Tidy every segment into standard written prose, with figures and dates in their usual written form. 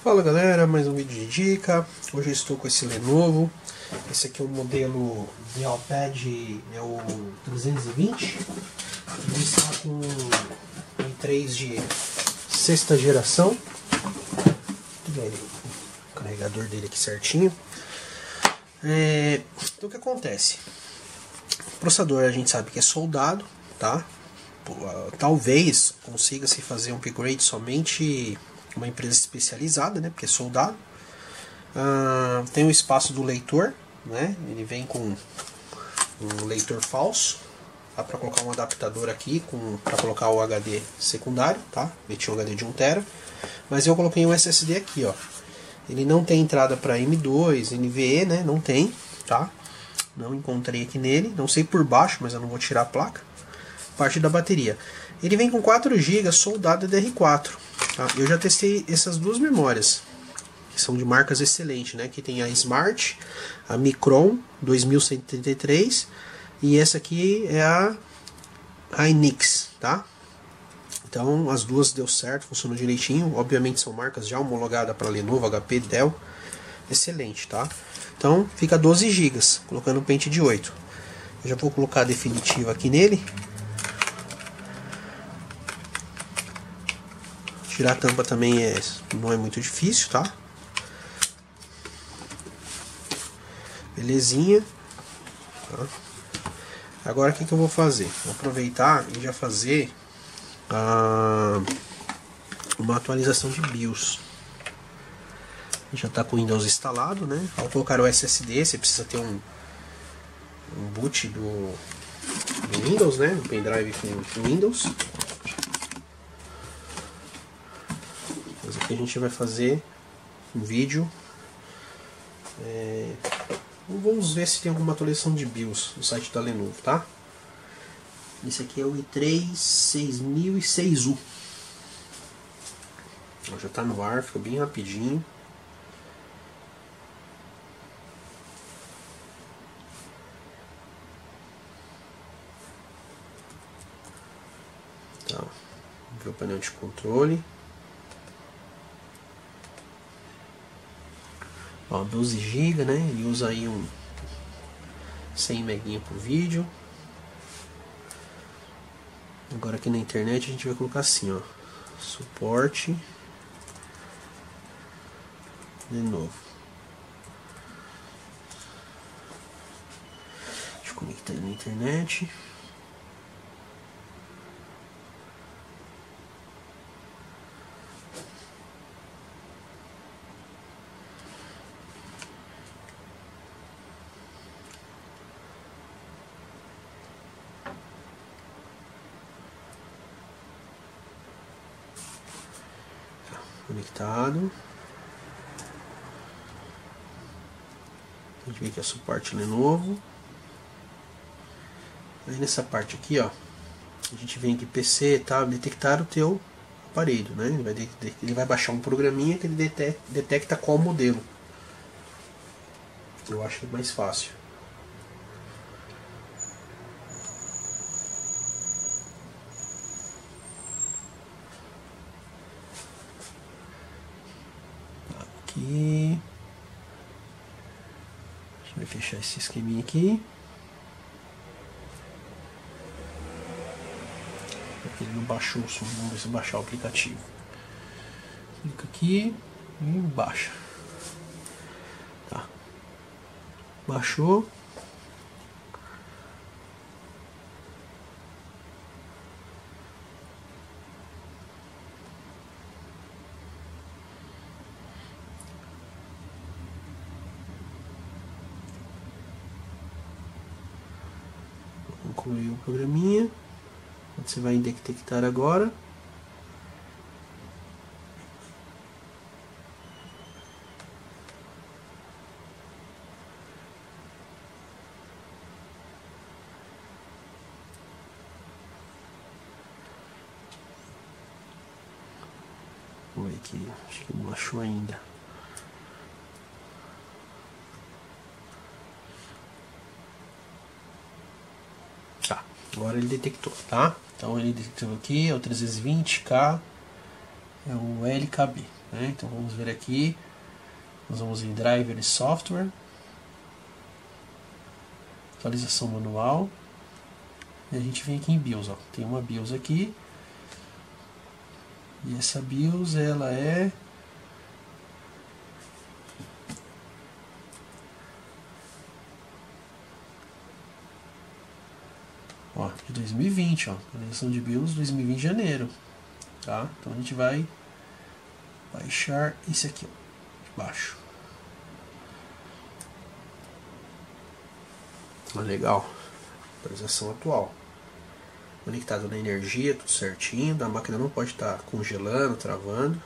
Fala galera, mais um vídeo de dica. Hoje eu estou com esse Lenovo. Esse aqui é o modelo Neopad, é o 320. Ele está com um i3 de sexta geração. O carregador dele aqui certinho. Então o que acontece? O processador a gente sabe que é soldado, tá? Talvez consiga-se fazer um upgrade somente uma empresa especializada, né? Porque é soldado. Tem o espaço do leitor, né? Ele vem com um leitor falso. Dá para colocar um adaptador aqui para colocar o HD secundário, tá? Meti um HD de 1 TB, mas eu coloquei um SSD aqui, ó. Ele não tem entrada para M2, NVE, né? Não tem, tá? Não encontrei aqui nele, não sei por baixo, mas eu não vou tirar a placa. Parte da bateria. Ele vem com 4 GB soldado DDR4. Tá? Eu já testei essas duas memórias, que são de marcas excelentes, né? Que tem a Smart, a Micron 2133 e essa aqui é a Hynix, tá? Então as duas deu certo, funcionou direitinho. Obviamente são marcas já homologadas para Lenovo, HP, Dell, excelente, tá? Então fica 12 GB, colocando um pente de 8. Eu já vou colocar a definitiva aqui nele. Tirar a tampa também não é muito difícil, tá? Belezinha. Tá? Agora o que eu vou fazer? Vou aproveitar e já fazer uma atualização de BIOS. Já está com o Windows instalado, né? Ao colocar o SSD, você precisa ter um boot do Windows, né? Um pendrive com Windows. Mas aqui a gente vai fazer um vídeo. Vamos ver se tem alguma atualização de BIOS no site da Lenovo, tá? Esse aqui é o i3 6006U. Já está no ar, fica bem rapidinho. Tá. Vamos ver o painel de controle. Ó, 12 GB, né? Ele usa aí 100 MB por vídeo. Agora aqui na internet a gente vai colocar assim, ó, suporte Lenovo. Deixa eu conectar aí na internet. Conectado. A gente vê que é suporte Lenovo. Aí nessa parte aqui, ó, a gente vem aqui PC, tá? Detectar o teu aparelho, né? Ele vai baixar um programinha que ele detecta qual modelo. Eu acho que é mais fácil. Aqui. Deixa eu fechar esse esqueminha aqui. Porque ele não baixou o som. Vamos ver se baixar o aplicativo. Clica aqui e baixa. Tá. Baixou. Concluiu o programinha. Você vai detectar agora. Vamos ver aqui. Acho que não achou ainda. Tá. Agora ele detectou, tá? Então ele detectou aqui, é o 320K, é o LKB. né? Então vamos ver aqui, nós vamos em driver e software, atualização manual, e a gente vem aqui em BIOS, ó. Tem uma BIOS aqui, e essa BIOS ela é de 2020, atualização de BIOS 2020 de janeiro, tá? Então a gente vai baixar esse aqui, ó, de baixo. Legal, atualização atual. Conectado na energia, tudo certinho. A máquina não pode estar congelando, travando.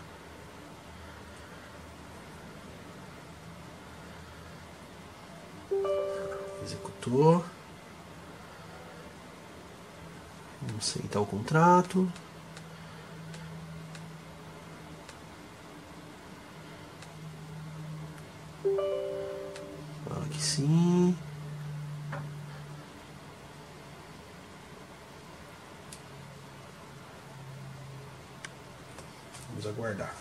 Executou. Vamos aceitar o contrato. Fala que sim. Vamos aguardar.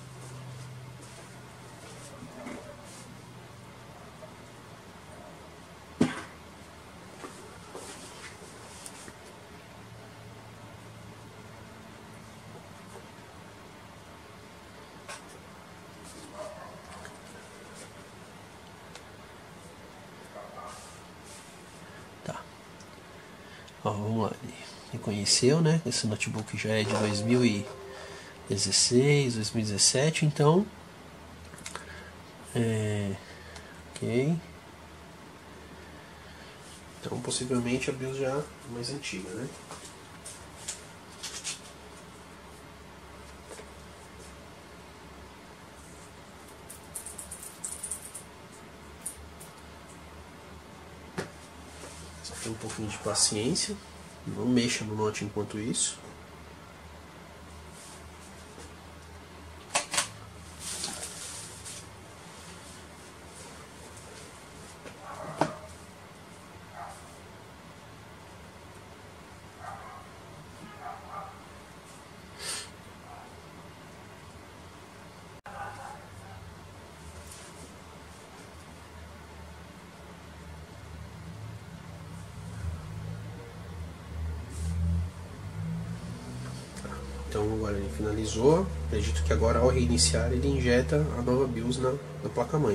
Tá. Ó, vamos lá. Ele reconheceu, né? Esse notebook já é de 2016, 2017, então ok. Então possivelmente a BIOS já é mais antiga, né? Só tem um pouquinho de paciência. Não mexa no note enquanto isso. Então agora ele finalizou. Acredito que agora ao reiniciar ele injeta a nova BIOS na placa-mãe.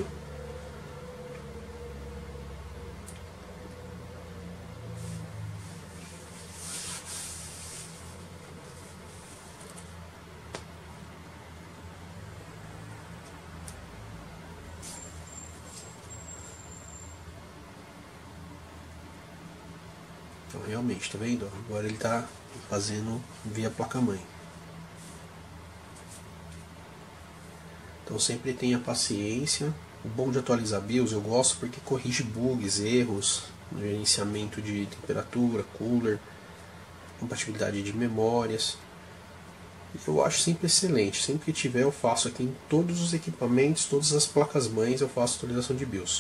Então realmente, tá vendo? Agora ele está fazendo via placa-mãe. Então sempre tenha paciência. O bom de atualizar BIOS eu gosto porque corrige bugs, erros, no gerenciamento de temperatura, cooler, compatibilidade de memórias. Eu acho sempre excelente. Sempre que tiver eu faço aqui em todos os equipamentos, todas as placas-mães eu faço atualização de BIOS.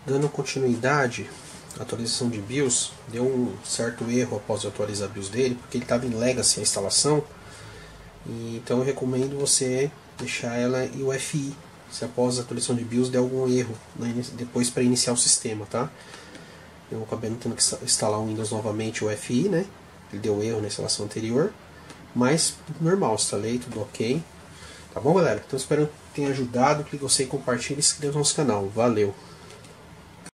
Dando continuidade à atualização de BIOS, deu um certo erro após eu atualizar a BIOS dele, porque ele estava em Legacy a instalação, e então eu recomendo você deixar ela em UEFI, se após a atualização de BIOS der algum erro, depois para iniciar o sistema, tá? Eu acabei não tendo que instalar o Windows novamente, o UEFI, né? Ele deu erro na instalação anterior, mas normal, instalei, tudo ok. Tá bom, galera? Então espero que tenha ajudado, que você compartilhe e se inscreva no nosso canal. Valeu!